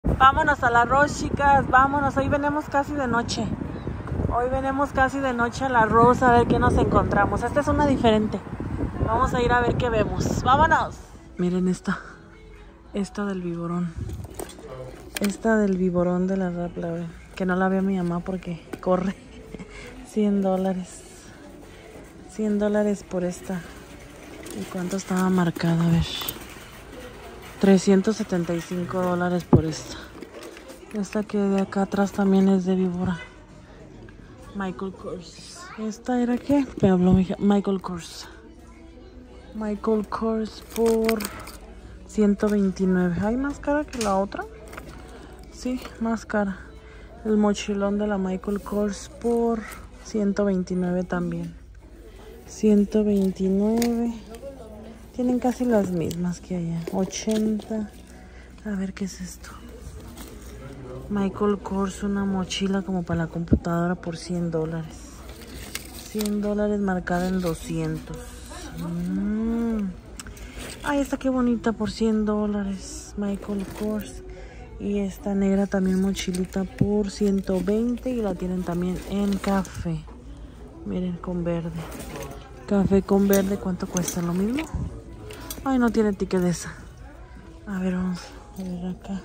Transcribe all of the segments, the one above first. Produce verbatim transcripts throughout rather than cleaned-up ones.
Vámonos al arroz, chicas, vámonos. Hoy venimos casi de noche. Hoy venimos casi de noche al arroz a ver qué nos encontramos. Esta es una diferente. Vamos a ir a ver qué vemos. ¡Vámonos! Miren esta. Esta del biborón. Esta del biborón de la Rapla. Que no la veo mi mamá porque corre. cien dólares. cien dólares por esta. ¿Y cuánto estaba marcada? A ver. trescientos setenta y cinco dólares por esta. Esta que de acá atrás también es de víbora. Michael Kors. ¿Esta era qué? Me habló mi hija. Michael Kors. Michael Kors por ciento veintinueve. ¿Hay más cara que la otra? Sí, más cara. El mochilón de la Michael Kors por ciento veintinueve también. ciento veintinueve. Tienen casi las mismas que allá. ochenta. A ver qué es esto. Michael Kors, una mochila como para la computadora por cien dólares. cien dólares marcada en doscientos. Mm. Ay, esta qué bonita por cien dólares. Michael Kors. Y esta negra también mochilita por ciento veinte. Y la tienen también en café. Miren, con verde. Café con verde, ¿cuánto cuesta? ¿Lo mismo? Ay, no tiene ticket de esa. A ver, vamos a ver acá.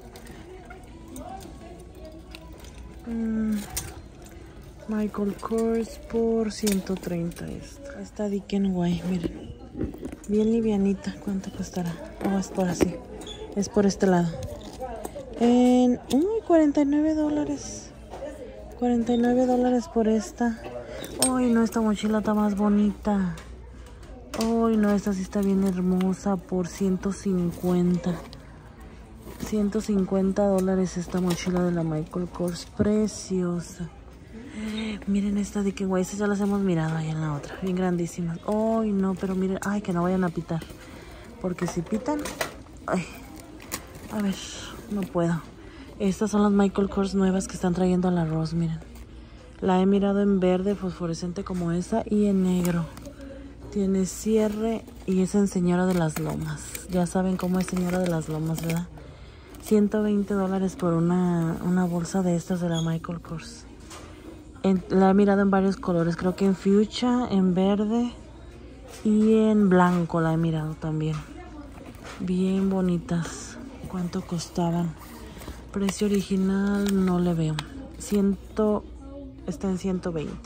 Mm, Michael Kors por ciento treinta esta. Esta DKNY, miren. Bien livianita. ¿Cuánto costará? Oh, es por así. Es por este lado. En uy, cuarenta y nueve dólares. cuarenta y nueve dólares por esta. Ay, no, esta mochila está más bonita. Ay, no, esta sí está bien hermosa por ciento cincuenta. ciento cincuenta dólares esta mochila de la Michael Kors, preciosa. Miren esta de que guay, estas ya las hemos mirado ahí en la otra, bien grandísimas. Ay, no, pero miren, ay, que no vayan a pitar, porque si pitan, ay, a ver, no puedo. Estas son las Michael Kors nuevas que están trayendo al arroz, miren. La he mirado en verde fosforescente como esa y en negro. Tiene cierre y es en Señora de las Lomas. Ya saben cómo es Señora de las Lomas, ¿verdad? ciento veinte dólares por una, una bolsa de estas de la Michael Kors. En, la he mirado en varios colores. Creo que en fuchsia, en verde y en blanco la he mirado también. Bien bonitas. ¿Cuánto costaban? Precio original no le veo. cien, está en ciento veinte.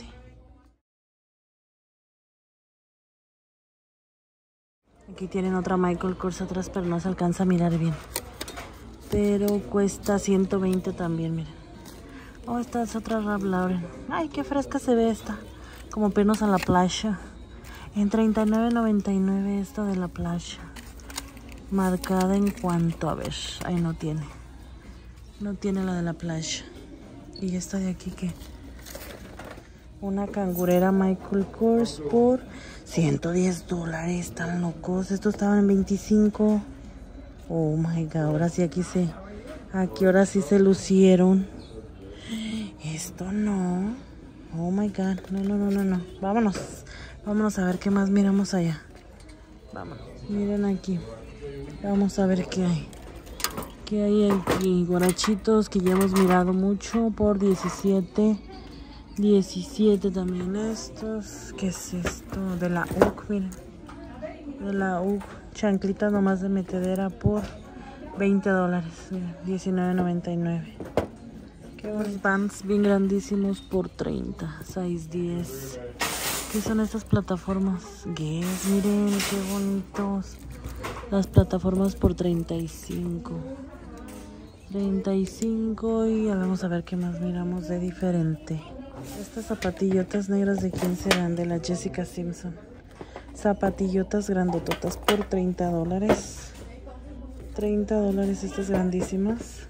Aquí tienen otra Michael Kors atrás, pero no se alcanza a mirar bien. Pero cuesta ciento veinte también, miren. Oh, esta es otra Ralph Lauren. Ay, qué fresca se ve esta. Como pernos a la playa. En treinta y nueve noventa y nueve esta de la playa. Marcada en cuanto, a ver, ahí no tiene. No tiene la de la playa. Y esta de aquí, ¿qué? Una cangurera Michael Kors por ciento diez dólares. Están locos. Estos estaban en veinticinco. Oh my god. Ahora sí aquí se. Aquí ahora sí se lucieron. Esto no. Oh my god. No, no, no, no, no. Vámonos. Vámonos a ver qué más miramos allá. Vámonos. Miren aquí. Vamos a ver qué hay. ¿Qué hay aquí? Guarachitos que ya hemos mirado mucho por diecisiete. diecisiete también estos. ¿Qué es esto? De la U C, miren. De la U C. Chanclitas nomás de metedera por veinte dólares. diecinueve noventa y nueve. Qué buenos Vans bien grandísimos por treinta. seis diez. ¿Qué son estas plataformas? Guess, miren qué bonitos. Las plataformas por treinta y cinco. treinta y cinco y vamos a ver qué más miramos de diferente. Estas zapatillotas negras, ¿de quién serán? De la Jessica Simpson. Zapatillotas grandototas por treinta dólares. treinta dólares estas grandísimas.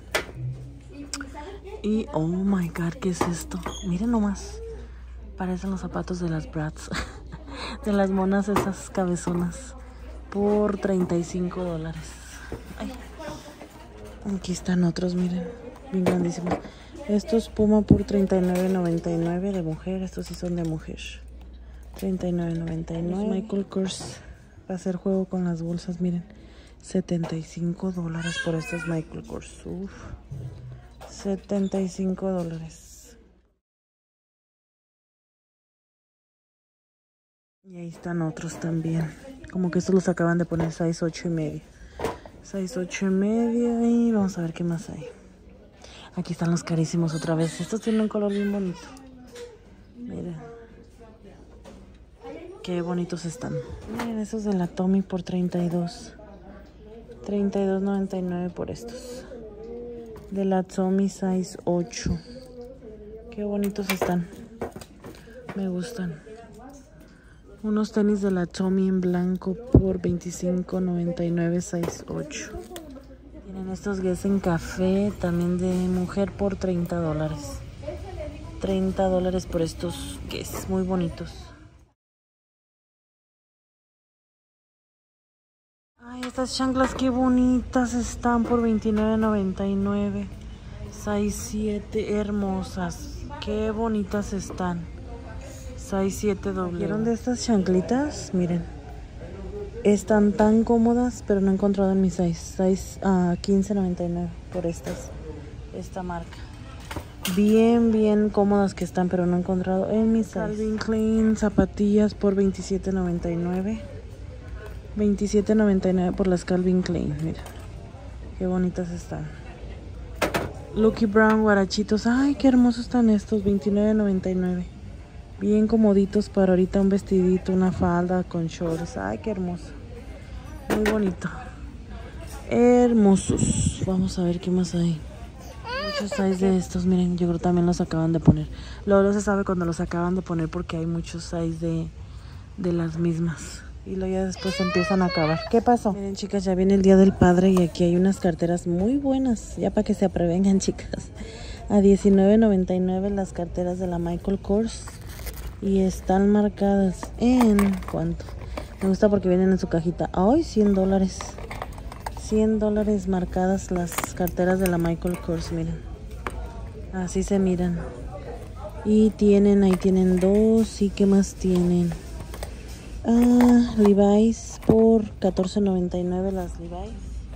Y oh my god, ¿qué es esto? Miren nomás. Parecen los zapatos de las Bratz. De las monas esas cabezonas. Por treinta y cinco dólares. Ay. Aquí están otros, miren. Bien grandísimos. Estos Puma por treinta y nueve noventa y nueve de mujer. Estos sí son de mujer. treinta y nueve noventa y nueve. Michael Kors va a hacer juego con las bolsas, miren. setenta y cinco dólares por estos Michael Kors. Uf, setenta y cinco dólares. Y ahí están otros también. Como que estos los acaban de poner size ocho y medio. size ocho y medio y vamos a ver qué más hay. Aquí están los carísimos otra vez. Estos tienen un color bien bonito. Miren. Qué bonitos están. Miren esos de la Tommy por treinta y dos. treinta y dos noventa y nueve por estos. De la Tommy size ocho. Qué bonitos están. Me gustan. Unos tenis de la Tommy en blanco por veinticinco noventa y nueve size ocho. Tienen estos Guess en café también de mujer por treinta dólares. treinta dólares por estos Guess, muy bonitos. Ay, estas chanclas qué bonitas están por veintinueve noventa y nueve. size siete, hermosas. Qué bonitas están. size siete doble. ¿Vieron de estas chanclitas? Miren. Están tan cómodas, pero no he encontrado en mi size. Size uh, quince noventa y nueve por estas. Esta marca. Bien, bien cómodas que están, pero no he encontrado en mi size. Calvin Klein, zapatillas por veintisiete noventa y nueve. veintisiete noventa y nueve por las Calvin Klein. Mira. Qué bonitas están. Lucky Brown, guarachitos. Ay, qué hermosos están estos. veintinueve noventa y nueve. Bien comoditos para ahorita un vestidito, una falda con shorts. Ay, qué hermoso. Muy bonito. Hermosos. Vamos a ver qué más hay. Muchos size de estos, miren, yo creo que también los acaban de poner. Luego se sabe cuando los acaban de poner porque hay muchos size de, de las mismas. Y luego ya después se empiezan a acabar. ¿Qué pasó? Miren, chicas, ya viene el Día del Padre y aquí hay unas carteras muy buenas. Ya para que se prevengan, chicas. A diecinueve noventa y nueve las carteras de la Michael Kors. Y están marcadas en... ¿cuánto? Me gusta porque vienen en su cajita. ¡Ay! cien dólares. cien dólares marcadas las carteras de la Michael Kors, miren. Así se miran. Y tienen, ahí tienen dos. ¿Y qué más tienen? Ah, Levi's por catorce noventa y nueve las Levi's.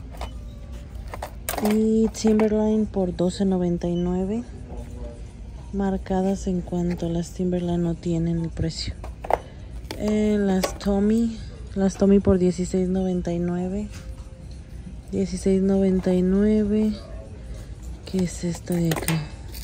Y Timberline por doce noventa y nueve. Marcadas en cuanto las Timberline no tienen el precio. Eh, las Tommy. Las Tommy por dieciséis noventa y nueve. dieciséis noventa y nueve. ¿Qué es esta de acá?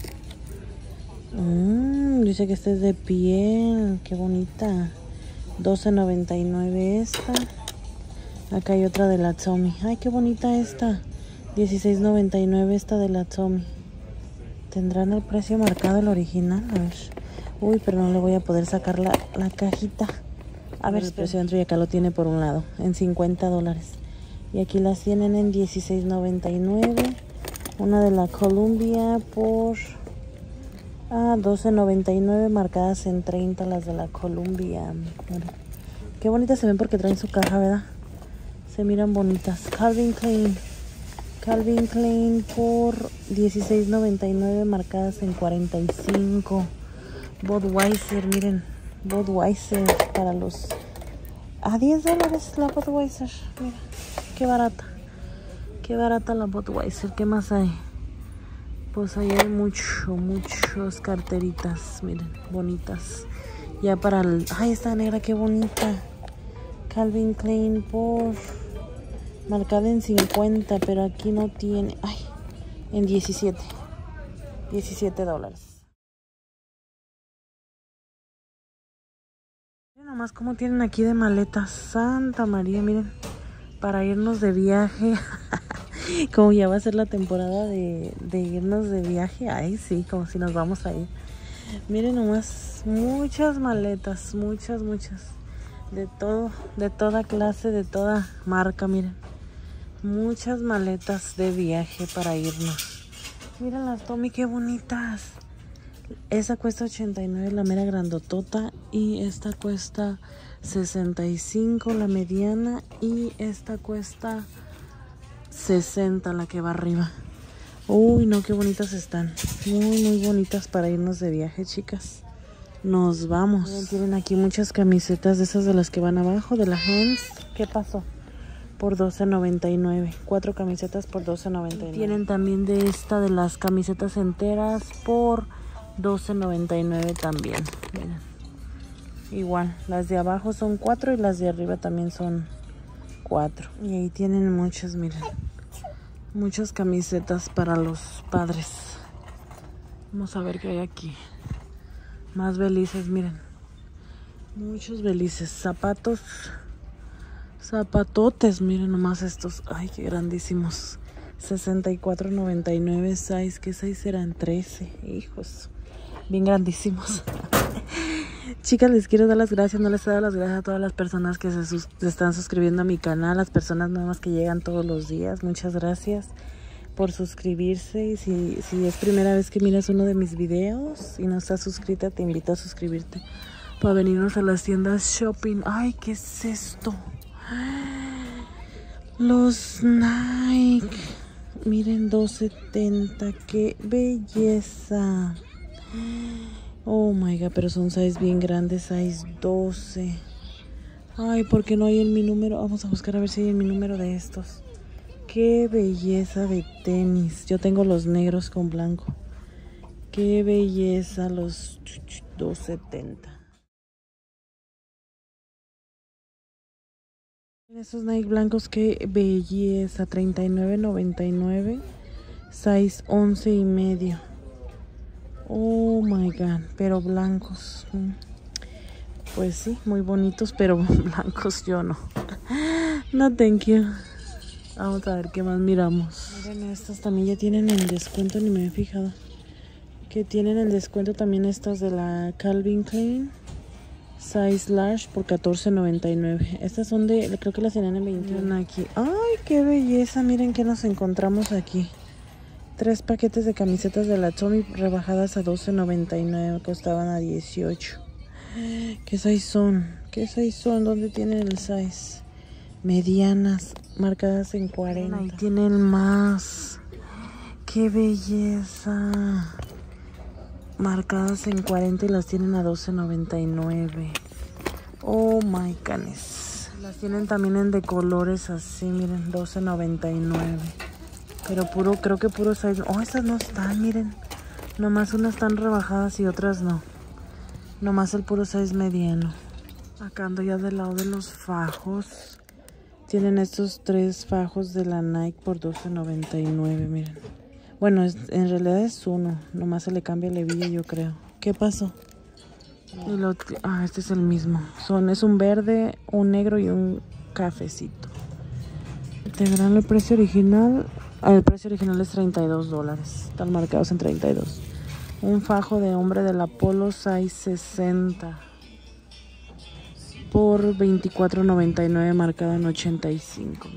Mm, dice que esta es de piel. Qué bonita. doce noventa y nueve esta. Acá hay otra de la Tommy. Ay, qué bonita esta. dieciséis noventa y nueve esta de la Tommy. ¿Tendrán el precio marcado el original? A ver. Uy, pero no le voy a poder sacar la, la cajita. A ver, el precio dentro y acá lo tiene por un lado. En cincuenta dólares. Y aquí las tienen en dieciséis noventa y nueve. Una de la Columbia por ah, doce noventa y nueve. Marcadas en treinta las de la Columbia. Mira. Qué bonitas se ven porque traen su caja, ¿verdad? Se miran bonitas. Calvin Klein. Calvin Klein por dieciséis noventa y nueve, marcadas en cuarenta y cinco. Budweiser, miren. Budweiser para los... a diez dólares la Budweiser. Mira, qué barata. Qué barata la Budweiser. ¿Qué más hay? Pues ahí hay mucho, muchas carteritas. Miren, bonitas. Ya para el... ay, esta negra, qué bonita. Calvin Klein por... marcada en cincuenta, pero aquí no tiene... ay, en diecisiete. diecisiete dólares. Miren nomás cómo tienen aquí de maletas. Santa María, miren. Para irnos de viaje. Como ya va a ser la temporada de, de irnos de viaje. Ay, sí, como si nos vamos a ir. Miren nomás, muchas maletas. Muchas, muchas. De todo, de toda clase, de toda marca, miren. Muchas maletas de viaje para irnos. Miren las Tommy, qué bonitas. Esa cuesta ochenta y nueve, la mera grandotota. Y esta cuesta sesenta y cinco, la mediana. Y esta cuesta sesenta, la que va arriba. Uy, no, qué bonitas están. Muy, muy bonitas para irnos de viaje, chicas. Nos vamos. Miren, tienen aquí muchas camisetas de esas de las que van abajo, de la Hans. ¿Qué pasó? por doce noventa y nueve. Cuatro camisetas por doce noventa y nueve. Tienen también de esta de las camisetas enteras por doce noventa y nueve también. Miren. Igual, las de abajo son cuatro y las de arriba también son cuatro. Y ahí tienen muchas, miren. Muchas camisetas para los padres. Vamos a ver qué hay aquí. Más belices, miren. Muchos belices. Zapatos. Zapatotes, miren nomás estos. Ay, qué grandísimos. sesenta y cuatro noventa y nueve size. ¿Qué size serán? trece. Hijos. Bien grandísimos. Chicas, les quiero dar las gracias. No les he dado las gracias a todas las personas que se, sus se están suscribiendo a mi canal. Las personas nuevas que llegan todos los días. Muchas gracias por suscribirse. Y si, si es primera vez que miras uno de mis videos y no estás suscrita, te invito a suscribirte para venirnos a las tiendas shopping. Ay, ¿qué es esto? Los Nike. Miren, dos setenta. ¡Qué belleza! Oh my god, pero son size bien grandes, size doce. Ay, ¿por qué no hay en mi número? Vamos a buscar a ver si hay en mi número de estos. ¡Qué belleza de tenis! Yo tengo los negros con blanco. ¡Qué belleza los dos setenta! Esos Nike blancos, qué belleza. treinta y nueve noventa y nueve. Size once y medio. Oh my god, pero blancos. Pues sí, muy bonitos, pero blancos yo no. No, thank you. Vamos a ver qué más miramos. Miren, estas también ya tienen el descuento, ni me he fijado. Que tienen el descuento también estas de la Calvin Klein. Size large por catorce noventa y nueve. Estas son de, creo que las tenían en veintiuno aquí. Ay, qué belleza. Miren que nos encontramos aquí. Tres paquetes de camisetas de la Tommy rebajadas a doce noventa y nueve. Costaban a dieciocho. ¿Qué size son? ¿Qué size son? ¿Dónde tienen el size? Medianas, marcadas en cuarenta. Ahí tienen más. ¡Qué belleza! Marcadas en cuarenta y las tienen a doce noventa y nueve. Oh my goodness. Las tienen también en de colores así, miren, doce noventa y nueve. Pero puro, creo que puro size. Oh, estas no están, miren. Nomás unas están rebajadas y otras no. Nomás el puro size mediano. Acá ando ya del lado de los fajos. Tienen estos tres fajos de la Nike por doce noventa y nueve, miren. Bueno, es, en realidad es uno. Nomás se le cambia el hebilla, yo creo. ¿Qué pasó? Y lo, ah, este es el mismo. Son, es un verde, un negro y un cafecito. Tendrán el precio original. El precio original es treinta y dos dólares. Están marcados en treinta y dos. Un fajo de hombre de la Polo size sesenta. Por veinticuatro noventa y nueve, marcado en ochenta y cinco.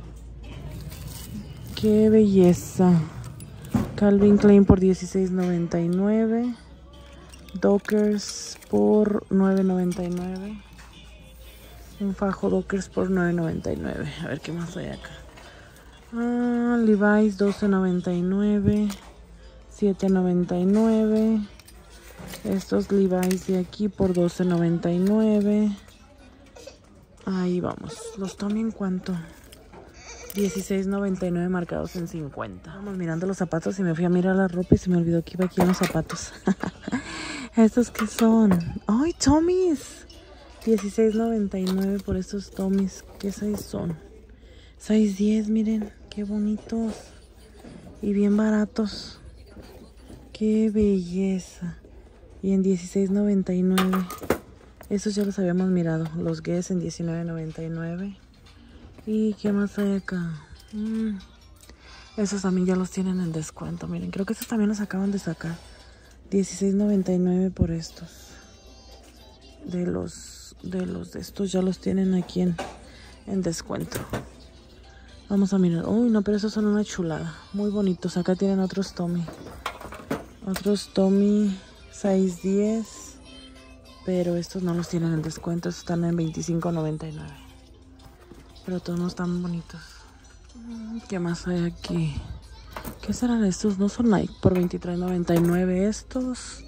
¡Qué belleza! Calvin Klein por dieciséis noventa y nueve. Dockers por nueve noventa y nueve. Un fajo Dockers por nueve noventa y nueve. A ver qué más hay acá. Ah, Levi's doce noventa y nueve. siete noventa y nueve. Estos Levi's de aquí por doce noventa y nueve. Ahí vamos. Los Tommy, ¿en cuánto? dieciséis noventa y nueve, marcados en cincuenta. Vamos mirando los zapatos y me fui a mirar la ropa y se me olvidó que iba aquí en los zapatos. ¿Estos qué son? ¡Ay, Tommy's! dieciséis noventa y nueve por estos Tommy's. ¿Qué size son? size diez, miren. Qué bonitos. Y bien baratos. ¡Qué belleza! Y en dieciséis noventa y nueve. Estos ya los habíamos mirado. Los Guess en diecinueve noventa y nueve. ¿Y qué más hay acá? Mm. Esos también ya los tienen en descuento. Miren, creo que estos también los acaban de sacar. dieciséis noventa y nueve por estos. De los de los de estos ya los tienen aquí en, en descuento. Vamos a mirar. Uy, no, pero esos son una chulada. Muy bonitos. Acá tienen otros Tommy. Otros Tommy size diez. Pero estos no los tienen en descuento. Estos están en veinticinco noventa y nueve. Pero todos no están bonitos. ¿Qué más hay aquí? ¿Qué serán estos? No son Nike. Por veintitrés noventa y nueve estos.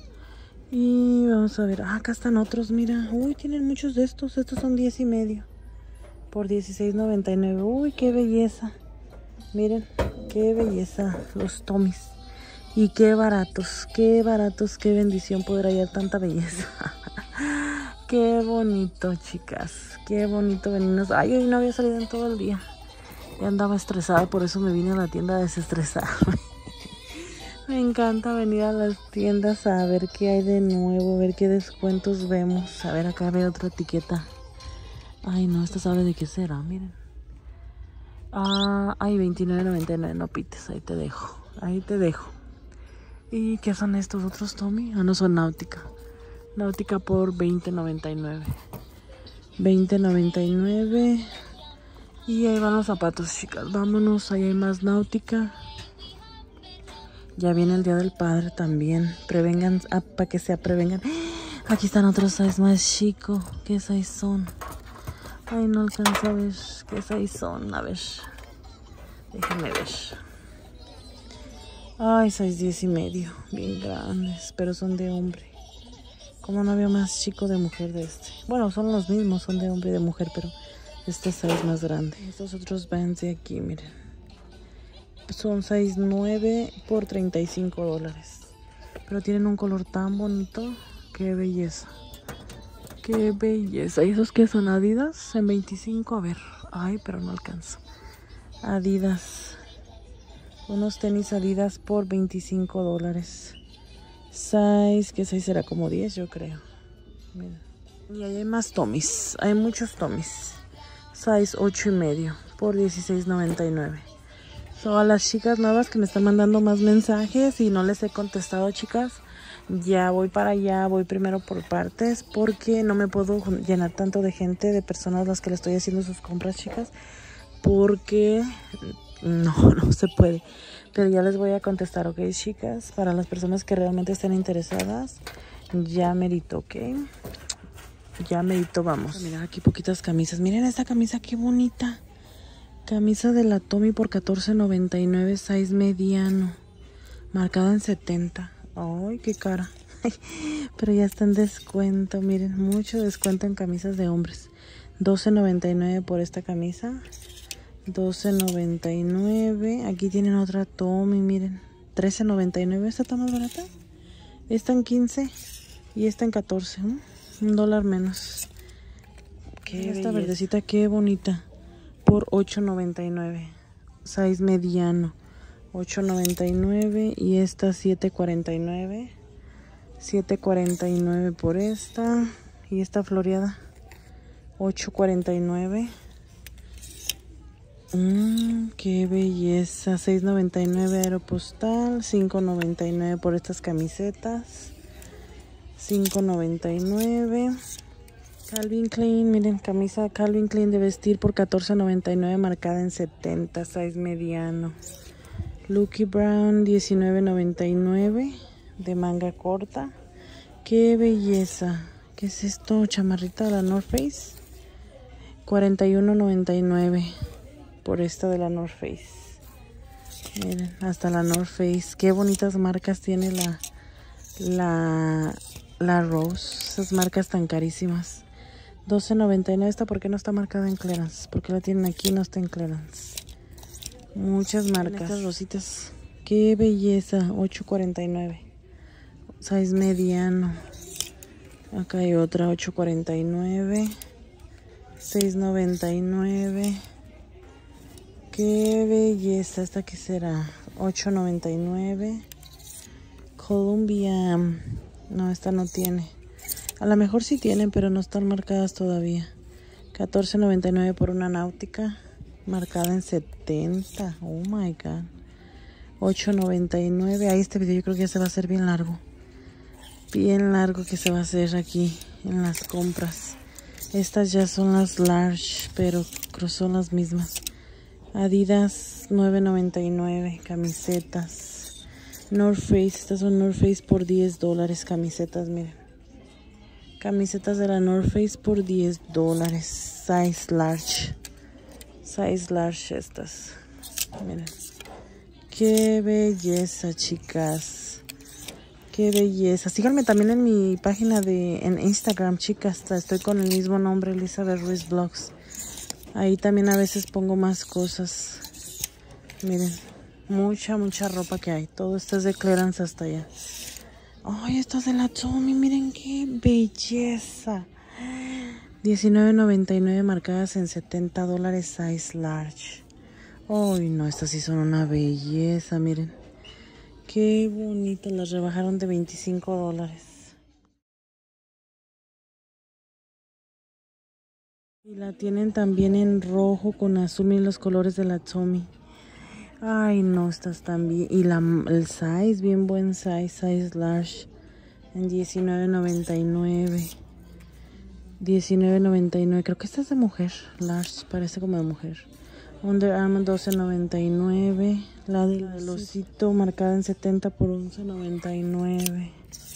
Y vamos a ver. Ah, acá están otros, mira. Uy, tienen muchos de estos. Estos son diez y medio. por dieciséis noventa y nueve. Uy, qué belleza. Miren, qué belleza los Tommys. Y qué baratos, qué baratos, qué bendición poder hallar tanta belleza. Qué bonito, chicas. Qué bonito venirnos. Ay, hoy no había salido en todo el día. Ya andaba estresada, por eso me vine a la tienda a desestresarme. Me encanta venir a las tiendas a ver qué hay de nuevo, a ver qué descuentos vemos. A ver, acá veo otra etiqueta. Ay, no, esta sabe de qué será, miren. Ah, ay, veintinueve noventa y nueve, no pites, ahí te dejo. Ahí te dejo. ¿Y qué son estos otros, Tommy? Ah, no, son Náutica. Náutica por veinte noventa y nueve. veinte noventa y nueve. Y ahí van los zapatos, chicas. Vámonos, ahí hay más Náutica. Ya viene el Día del Padre también. Prevengan, ah, para que sea prevengan. Aquí están otros size más chicos. ¿Qué size son? Ay, no alcanzo a ver qué size son. A ver. Déjenme ver. Ay, size diez y medio. Bien grandes, pero son de hombre. Como no había más chico de mujer de este. Bueno, son los mismos, son de hombre y de mujer, pero este size es más grande. Estos otros Vans de aquí, miren. Son size nueve por treinta y cinco dólares. Pero tienen un color tan bonito. Qué belleza. Qué belleza. ¿Y esos qué son? Adidas en veinticinco. A ver. Ay, pero no alcanzo. Adidas. Unos tenis Adidas por veinticinco dólares. Size, ¿qué size será? Como diez, yo creo. Miren. Y ahí hay más Tommys. Hay muchos Tommys. Size ocho y medio por dieciséis noventa y nueve. So, a las chicas nuevas que me están mandando más mensajes y no les he contestado, chicas, ya voy para allá, voy primero por partes porque no me puedo llenar tanto de gente, de personas a las que le estoy haciendo sus compras, chicas, porque no, no se puede. Pero ya les voy a contestar, ¿ok, chicas? Para las personas que realmente estén interesadas, ya merito, ¿ok? Ya merito, vamos. Mira, aquí poquitas camisas. Miren esta camisa, qué bonita. Camisa de la Tommy por catorce noventa y nueve, size mediano. Marcada en setenta. Ay, qué cara. Pero ya está en descuento, miren. Mucho descuento en camisas de hombres. doce noventa y nueve por esta camisa. doce noventa y nueve. Aquí tienen otra Tommy, miren. trece noventa y nueve. ¿Esta está más barata? Esta en quince y esta en catorce. ¿eh? Un dólar menos. Qué esta verdecita, qué bonita. Por ocho noventa y nueve. Size mediano. ocho noventa y nueve. Y esta siete cuarenta y nueve. siete cuarenta y nueve por esta. Y esta floreada. ocho cuarenta y nueve. Mmm, qué belleza. seis noventa y nueve Aeropostal. cinco noventa y nueve por estas camisetas. cinco noventa y nueve. Calvin Klein, miren, camisa Calvin Klein de vestir por catorce noventa y nueve, marcada en setenta, size mediano. Lucky Brown, diecinueve noventa y nueve, de manga corta. Qué belleza. ¿Qué es esto? Chamarrita de la North Face. cuarenta y uno noventa y nueve por esta de la North Face. Miren, hasta la North Face. Qué bonitas marcas tiene la, la, la Rose. Esas marcas tan carísimas. doce noventa y nueve. Esta, ¿por qué no está marcada en clearance? Porque la tienen aquí y no está en clearance. Muchas marcas. Estas rositas. Qué belleza. ocho cuarenta y nueve. Size mediano. Acá hay otra. ocho cuarenta y nueve. seis noventa y nueve. Qué belleza. ¿Esta qué será? ocho noventa y nueve. Columbia. No, esta no tiene. A lo mejor sí tienen, pero no están marcadas todavía. catorce noventa y nueve por una Náutica. Marcada en setenta. Oh my god. ocho noventa y nueve. Ahí este video yo creo que ya se va a hacer bien largo. Bien largo que se va a hacer aquí en las compras. Estas ya son las large, pero creo son las mismas. Adidas nueve noventa y nueve. Camisetas. North Face. Estas son North Face por diez dólares. Camisetas, miren. Camisetas de la North Face por diez dólares. Size large. Size large estas. Miren. Qué belleza, chicas. Qué belleza. Síganme también en mi página de en Instagram, chicas. Estoy con el mismo nombre, Elizabeth Ruiz Vlogs. Ahí también a veces pongo más cosas. Miren, mucha, mucha ropa que hay. Todo esto es de clearance hasta allá. Ay, esto es de la Tommy, miren qué belleza. diecinueve noventa y nueve marcadas en setenta dólares, size large. Ay, no, estas sí son una belleza, miren. Qué bonito, las rebajaron de veinticinco dólares. Y la tienen también en rojo con azul y los colores de la Tommy. Ay, no, estas también. Y la, el size, bien buen size, size large. En diecinueve noventa y nueve. diecinueve noventa y nueve. Creo que esta es de mujer. Large, parece como de mujer. Under Armour doce noventa y nueve. La del osito marcada en setenta por once noventa y nueve.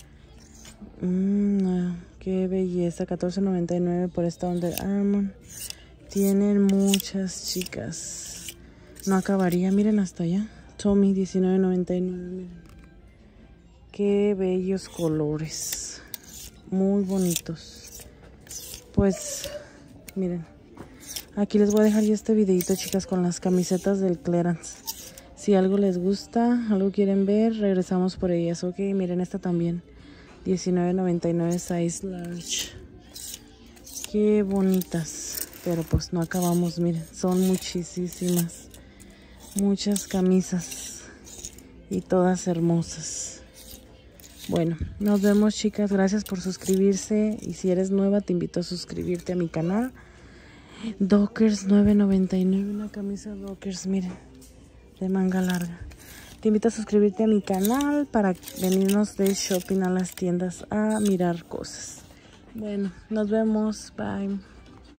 Mmm, qué belleza. catorce noventa y nueve por esta Under Armour. Tienen muchas, chicas. No acabaría, miren hasta allá. Tommy diecinueve noventa y nueve, miren. Qué bellos colores. Muy bonitos. Pues, miren. Aquí les voy a dejar ya este videito, chicas, con las camisetas del clearance. Si algo les gusta, algo quieren ver, regresamos por ellas. Ok, miren esta también. diecinueve noventa y nueve size large. Qué bonitas. Pero pues no acabamos, miren. Son muchísimas. Muchas camisas y todas hermosas. Bueno, nos vemos, chicas. Gracias por suscribirse. Y si eres nueva, te invito a suscribirte a mi canal. Dockers nueve noventa y nueve. Una camisa Dockers, miren, de manga larga. Te invito a suscribirte a mi canal para venirnos de shopping a las tiendas a mirar cosas. Bueno, nos vemos. Bye.